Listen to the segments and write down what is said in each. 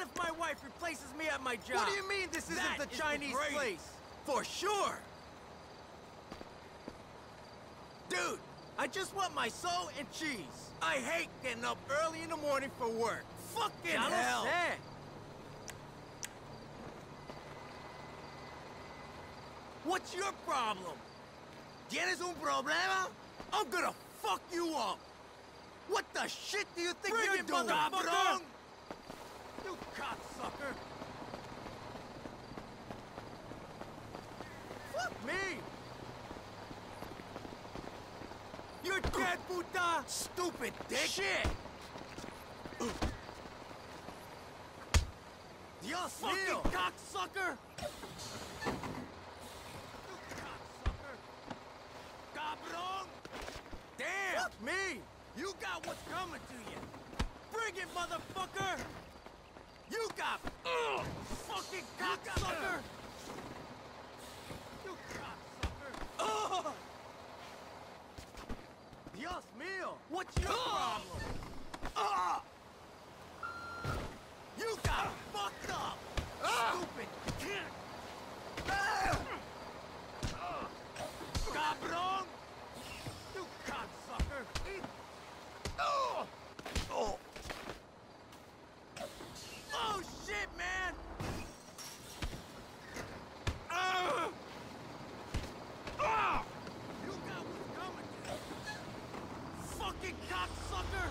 if my wife replaces me at my job? What do you mean this isn't the Chinese place? For sure! Dude, I just want my soul and cheese. I hate getting up early in the morning for work. Fucking hell! What's your problem? ¿Tienes un problema? I'm gonna fuck you up! What the shit do you think you're doing, cabrón? You cocksucker! Fuck me! You're dead, puta! Stupid dick! Shit! Dios mío! Fucking cocksucker! You cocksucker! Cabrón! Damn! Fuck me! You got what's coming to you! Bring it, motherfucker! You got... fucking cocksucker! You cocksucker! Dios mío! What's your problem? You got fucked up! Stupid kid! Cabrón! You cocksucker! Oh shit, man! You got what's coming to you! Fucking cocksucker!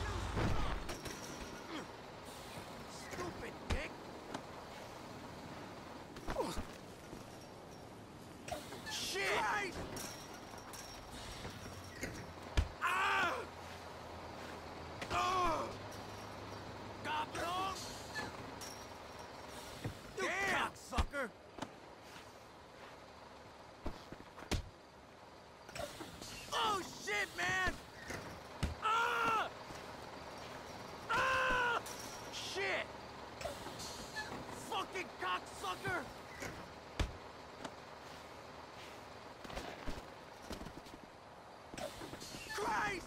Stupid dick! Shit! Christ! Cabrón! You cocksucker! Oh shit, man! Shit! Fucking cocksucker! Christ!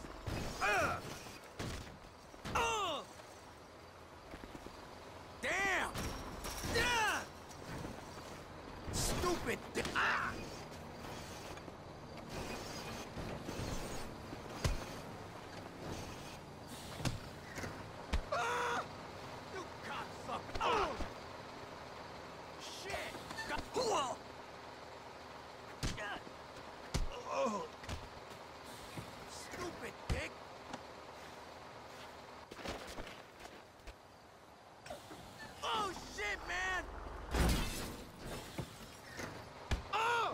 Damn! Stupid! You cocksucker! Shit! Stupid dick! Oh shit, man! Oh!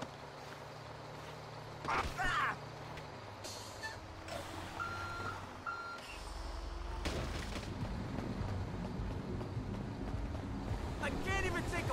I can't even take